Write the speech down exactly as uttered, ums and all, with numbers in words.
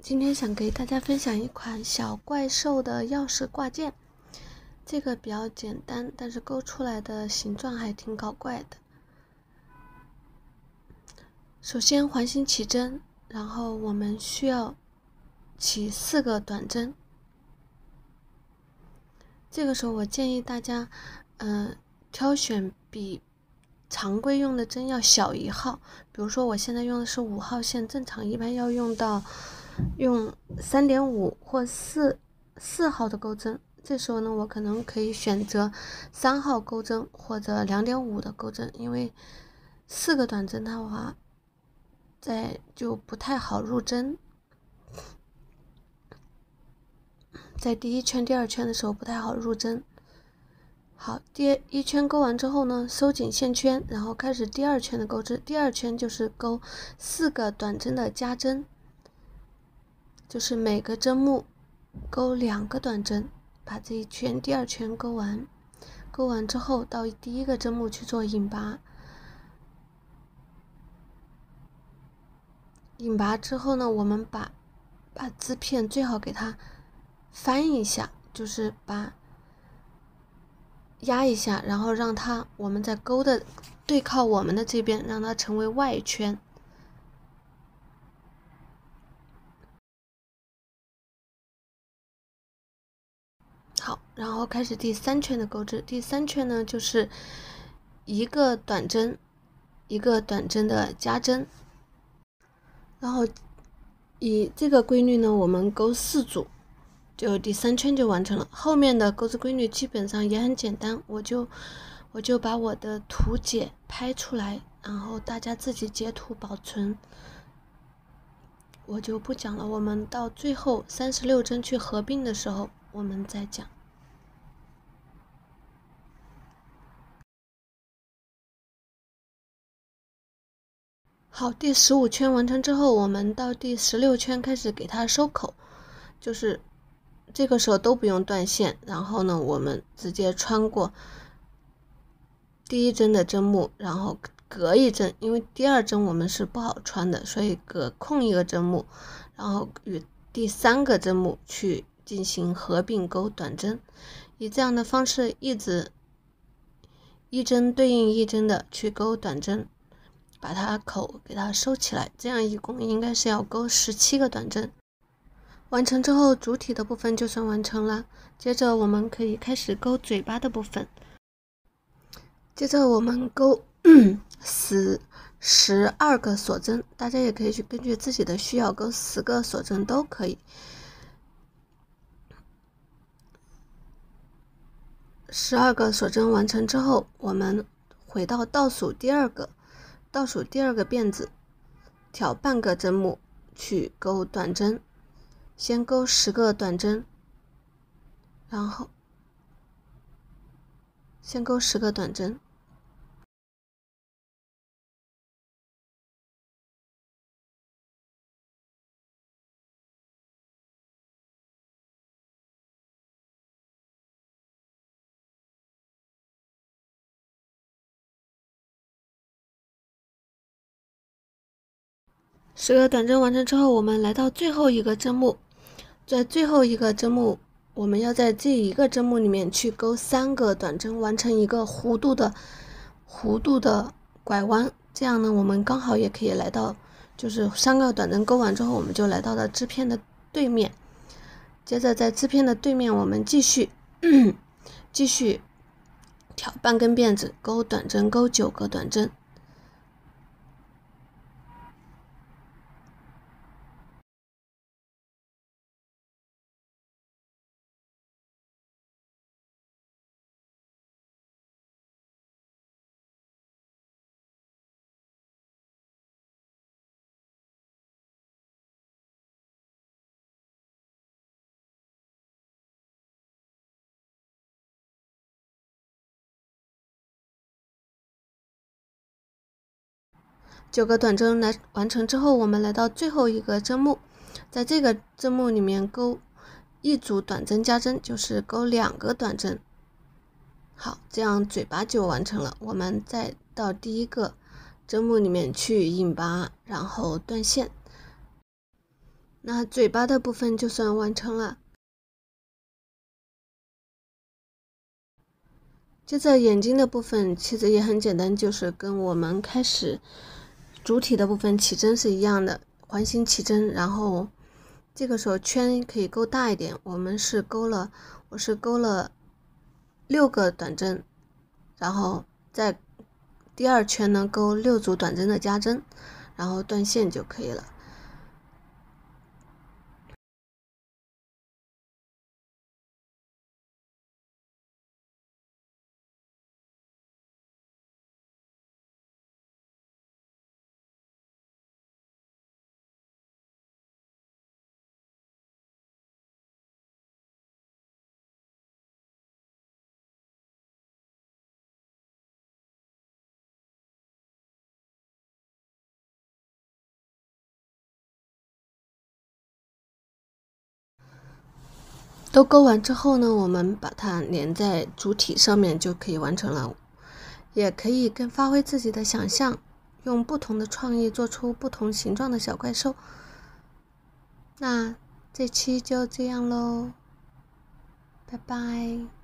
今天想给大家分享一款小怪兽的钥匙挂件，这个比较简单，但是勾出来的形状还挺搞怪的。首先环形起针，然后我们需要起四个短针。这个时候我建议大家，嗯、呃，挑选比常规用的针要小一号，比如说我现在用的是五号线，正常一般要用到用 三点五 或四四号的钩针，这时候呢我可能可以选择三号钩针或者 两点五 的钩针，因为四个短针的话在就不太好入针，在第一圈第二圈的时候不太好入针。好，第一圈勾完之后呢，收紧线圈，然后开始第二圈的钩织。第二圈就是勾四个短针的加针，就是每个针目勾两个短针，把这一圈第二圈勾完。勾完之后到第一个针目去做引拔，引拔之后呢，我们把把织片最好给它翻一下，就是把压一下，然后让它我们在勾的对靠我们的这边，让它成为外圈。好，然后开始第三圈的钩织。第三圈呢，就是一个短针，一个短针的加针。然后以这个规律呢，我们钩四组，就第三圈就完成了。后面的钩织规律基本上也很简单，我就我就把我的图解拍出来，然后大家自己截图保存，我就不讲了。我们到最后三十六针去合并的时候，我们再讲。好，第十五圈完成之后，我们到第十六圈开始给它收口，就是这个时候都不用断线，然后呢，我们直接穿过第一针的针目，然后隔一针，因为第二针我们是不好穿的，所以隔空一个针目，然后与第三个针目去进行合并钩短针，以这样的方式一直一针对应一针的去钩短针，把它口给它收起来，这样一共应该是要钩十七个短针。完成之后，主体的部分就算完成了。接着我们可以开始钩嘴巴的部分。接着我们钩十十二个锁针，大家也可以去根据自己的需要钩十个锁针都可以。十二个锁针完成之后，我们回到倒数第二个，倒数第二个辫子，挑半个针目去钩短针，先钩十个短针，然后先钩十个短针。十个短针完成之后，我们来到最后一个针目，在最后一个针目，我们要在这一个针目里面去钩三个短针，完成一个弧度的弧度的拐弯。这样呢，我们刚好也可以来到，就是三个短针钩完之后，我们就来到了织片的对面。接着在织片的对面，我们继续继续挑半根辫子，钩短针，钩九个短针。九个短针来完成之后，我们来到最后一个针目，在这个针目里面钩一组短针加针，就是钩两个短针。好，这样嘴巴就完成了。我们再到第一个针目里面去引拔，然后断线。 那嘴巴的部分就算完成了。接着眼睛的部分其实也很简单，就是跟我们开始主体的部分起针是一样的，环形起针，然后这个时候圈可以勾大一点，我们是勾了，我是勾了六个短针，然后在第二圈呢勾六组短针的加针，然后断线就可以了。都勾完之后呢，我们把它连在主体上面就可以完成了。也可以更发挥自己的想象，用不同的创意做出不同形状的小怪兽。那这期就这样咯，拜拜。